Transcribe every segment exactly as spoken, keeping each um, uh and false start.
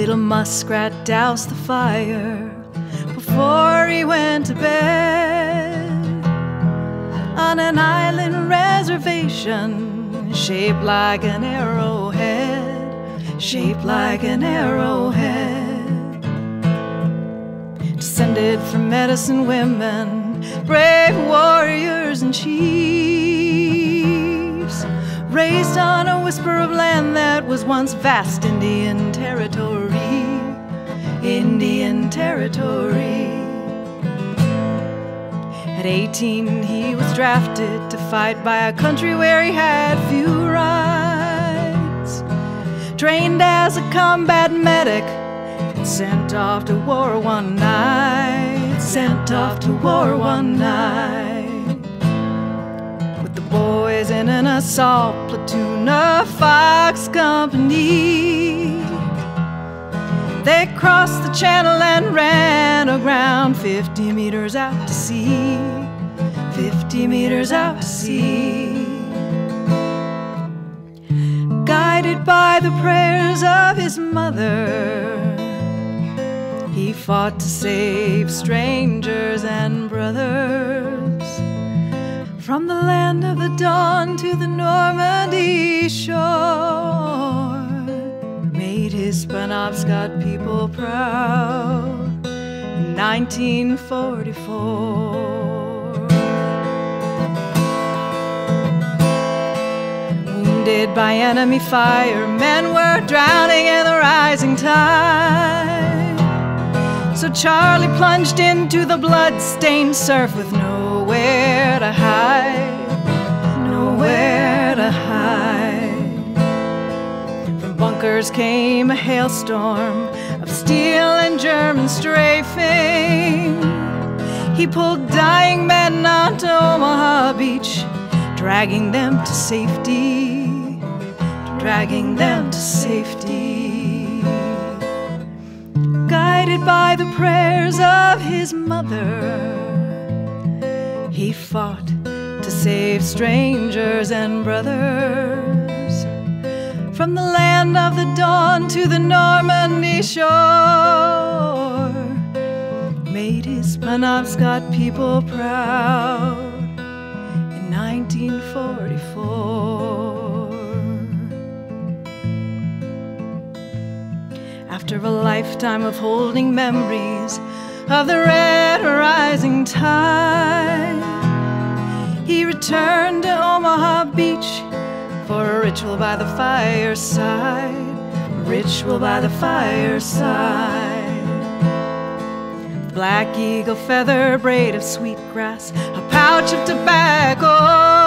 Little muskrat doused the fire before he went to bed on an island reservation shaped like an arrowhead, shaped like an arrowhead. Descended from medicine women, brave warriors and chiefs, raised on a whisper of land that was once vast Indian territory, Indian territory. At eighteen he was drafted to fight by a country where he had few rights, trained as a combat medic and sent off to war one night, sent off to war one night. With the boys in an assault platoon of Fox Company, they crossed the channel and ran aground fifty meters out to sea, fifty meters out to sea. Guided by the prayers of his mother, he fought to save strangers and brothers. From the land of the dawn to the Normandy shore, made his Penobscot people proud in nineteen forty-four. Wounded by enemy fire, men were drowning in the rising tide. So Charlie plunged into the blood-stained surf with nowhere to hide, nowhere to hide. From bunkers came a hailstorm of steel and German strafing. He pulled dying men onto Omaha Beach, dragging them to safety, dragging them to safety. Guided by the prayers of his mother, he fought to save strangers and brothers. From the land of the dawn to the Normandy shore, made his Penobscot people proud in nineteen forty-four. After a lifetime of holding memories of the red rising tide, he returned to Omaha Beach for a ritual by the fireside, a ritual by the fireside. Black eagle feather, braid of sweetgrass, a pouch of tobacco,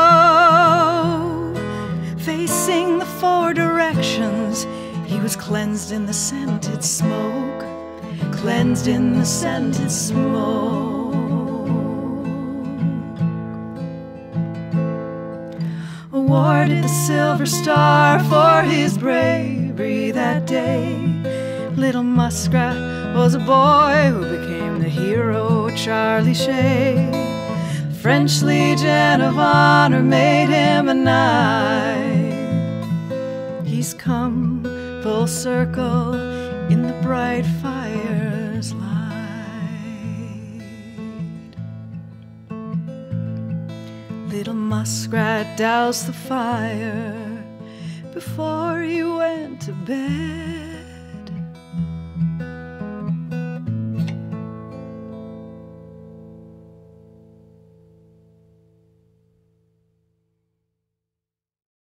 facing the four directions, he was cleansed in the scented smoke, cleansed in the scented smoke. Awarded the Silver Star for his bravery that day, little muskrat was a boy who became the hero Charlie Shea. The French Legion of Honor made him a knight. He's come full circle in the bright fire's light. Little muskrat doused the fire before he went to bed